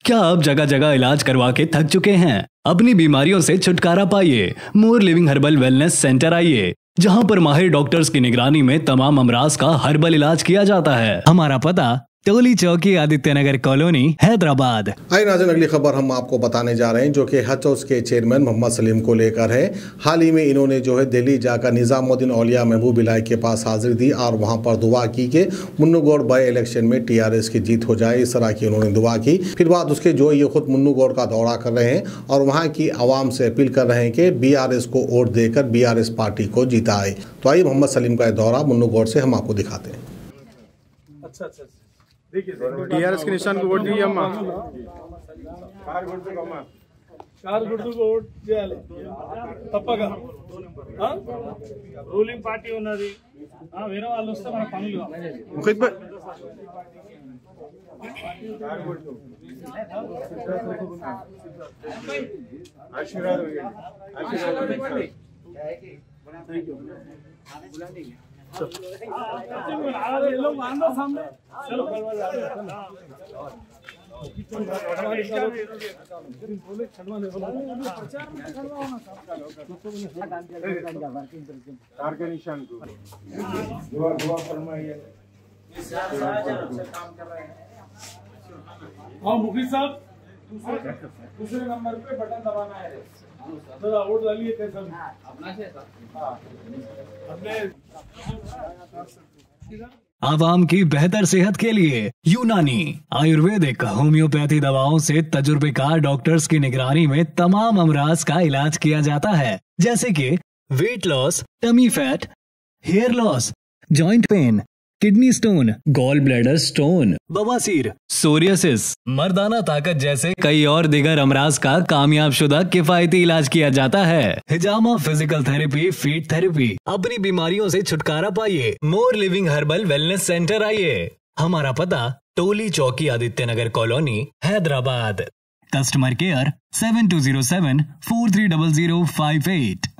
क्या आप जगह जगह इलाज करवा के थक चुके हैं? अपनी बीमारियों से छुटकारा पाइए। More living herbal wellness centre आइए, जहां पर माहिर डॉक्टर्स की निगरानी में तमाम अमराज का हर्बल इलाज किया जाता है। हमारा पता टोली चौकी, आदित्य नगर कॉलोनी, हैदराबाद। आइए नाज़रीन, अगली खबर हम आपको बताने जा रहे हैं जो कि हज हाउस के चेयरमैन मोहम्मद सलीम को लेकर है। हाल ही में इन्होंने जो है दिल्ली जाकर निज़ामुद्दीन औलिया महबूब इलाही के पास हाजिरी दी और वहां पर दुआ की कि मुन्नू गौड़ बाई इलेक्शन में टीआरएस की जीत हो जाए। इस तरह की उन्होंने दुआ की। फिर बाद उसके जो ये खुद मुन्नू गौड़ का दौरा कर रहे हैं और वहाँ की आवाम से अपील कर रहे हैं कि बीआरएस को वोट देकर बीआरएस पार्टी को जिताए। तो आइए मोहम्मद सलीम का दौरा मुन्नू गौड़ से हम आपको दिखाते हैं। अच्छा देखिए टीआरएस के निशान को वोट दिया अम्मा चार गुर्दु को वोट చేయాలి తప్పగా రూలింగ్ పార్టీ ఉన్నది వేరే వాళ్ళు వస్తే మన పనులు ముఖిత్ భాయ్ ఆశీర్వాదం ఇవ్వండి मुखी साहब दूसरे नंबर पे बटन दबाना है। वोट डालिए कैसा अपने आवाम की बेहतर सेहत के लिए यूनानी आयुर्वेदिक होम्योपैथी दवाओं से तजुर्बेकार डॉक्टर्स की निगरानी में तमाम अमराज का इलाज किया जाता है, जैसे कि weight loss, tummy fat, hair loss, joint pain, kidney stone, gall bladder stone, बवासीर, सोरियासिस, मर्दाना ताकत जैसे कई और दिगर अमराज का कामयाब शुदा किफायती इलाज किया जाता है। हिजामा फिजिकल थेरेपी, फीट थेरेपी। अपनी बीमारियों से छुटकारा पाइए। More living herbal wellness centre आइए। हमारा पता Toli Chowki, Aditya Nagar colony, Hyderabad. Customer care 7207 430058।